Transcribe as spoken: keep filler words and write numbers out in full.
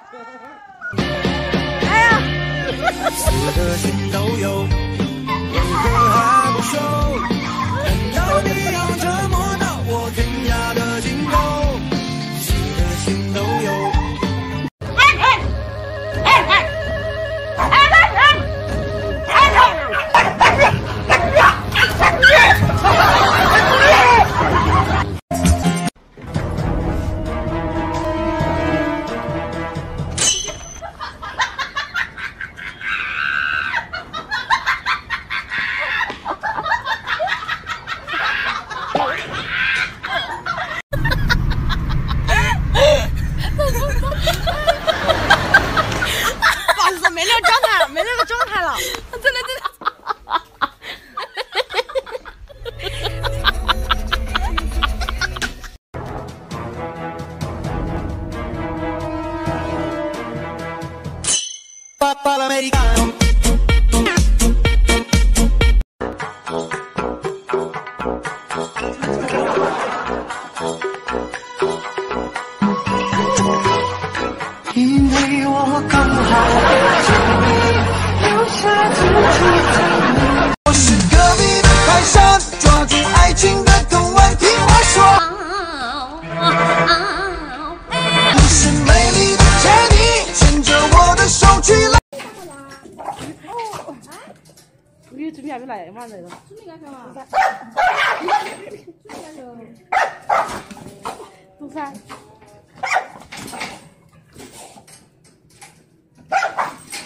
哎呀！ 我的心都有，为何还不收？难道你要折磨到我天涯的尽头？我的心都有。 Americano. 因为我刚好留下自己。我是隔壁的泰山，抓住爱情的藤蔓，听我说。你是美丽的天地，牵着我的手去来。 你准备还没来嘛？来了。准备干啥嘛？做啥？